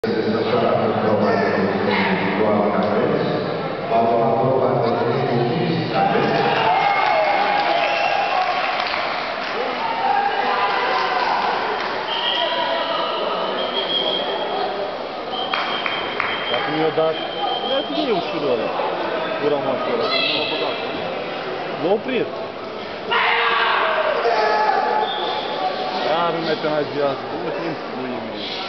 Se desfășoară proba de producție individuală cadeți, va lua proba de producție cadeți. Dacă mi-o dat, mi-a bine ușură ăla. Gura mașură. L-a oprit. Iar un metenagiasă, nu știu cum spui mie.